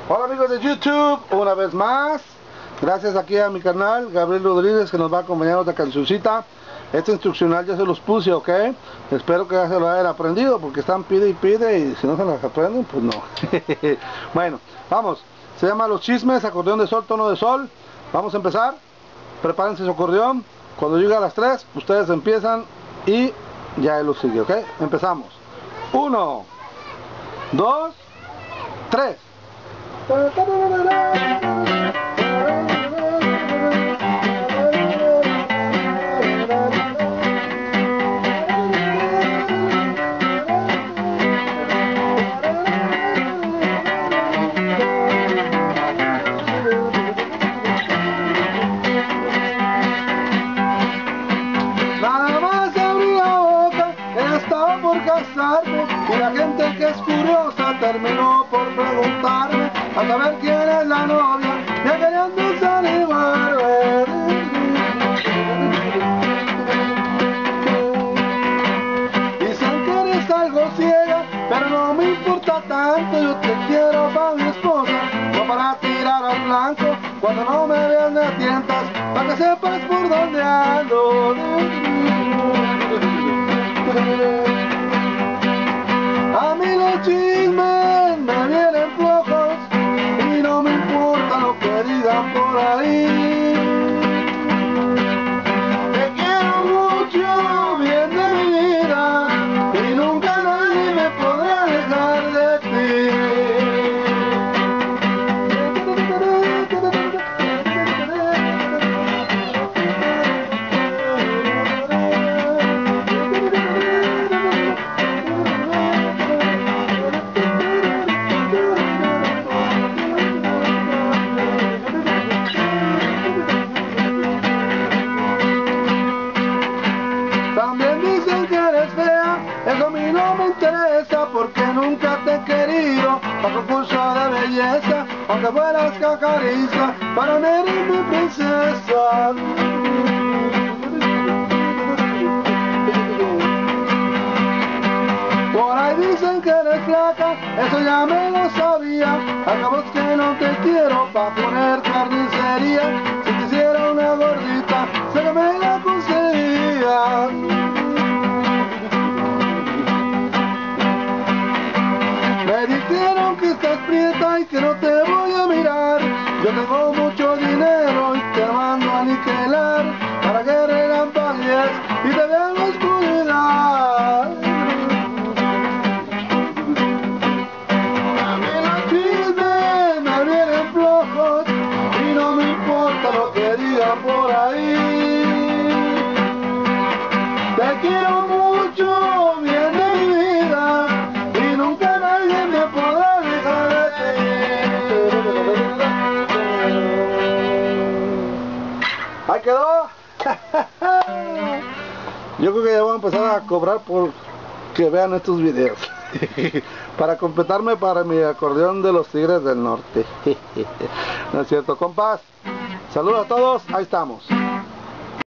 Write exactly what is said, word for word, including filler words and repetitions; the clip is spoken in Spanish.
Hola amigos de YouTube, una vez más. Gracias aquí a mi canal, Gabriel Rodríguez, que nos va a acompañar otra cancioncita. Este instruccional ya se los puse, ok. Espero que ya se lo hayan aprendido, porque están pide y pide, y si no se las aprenden, pues no. Bueno, vamos. Se llama Los Chismes, acordeón de sol, tono de sol. Vamos a empezar. Prepárense su acordeón. Cuando llegue a las tres, ustedes empiezan y ya él lo sigue, ok. Empezamos. Uno, dos, tres. Nada más abrí la boca, ella estaba por casarme, y la gente que es curiosa terminó por preguntarme a saber quién es la novia, ya querían desanimarme. Dicen que eres algo ciega, pero no me importa tanto, yo te quiero para mi esposa, no para tirar al blanco, cuando no me veas me tientas, para que sepas por dónde ando. A mí los chismes me vienen flojos y no me importa lo que digan por ahí. Te quiero mucho, bien de mi vida, y nunca nadie me podrá dejar de ti. También dicen que eres fea, eso a mí no me interesa, porque nunca te he querido para concurso de belleza, aunque fueras cacariza, para mí eres mi princesa. Por ahí dicen que eres flaca, eso ya me lo sabía, acabo es que no te quiero pa' poner carnicería, si quisiera una gordita, sé que me la conseguía. Me dijeron que estás prieta y que no te voy a mirar, yo tengo mucho dinero y te mando a aniquilar, para que relampaguees y te vean en la oscuridad. A mí los chismes me vienen flojos y no me importa lo que digan por ahí. Te quiero mucho, bien de mi vida, y nunca nadie me podrá dejar de ti. Ahí quedó. Yo creo que ya voy a empezar a cobrar por que vean estos videos. Para completarme para mi acordeón de los Tigres del Norte. No es cierto, compas. Saludos a todos, ahí estamos.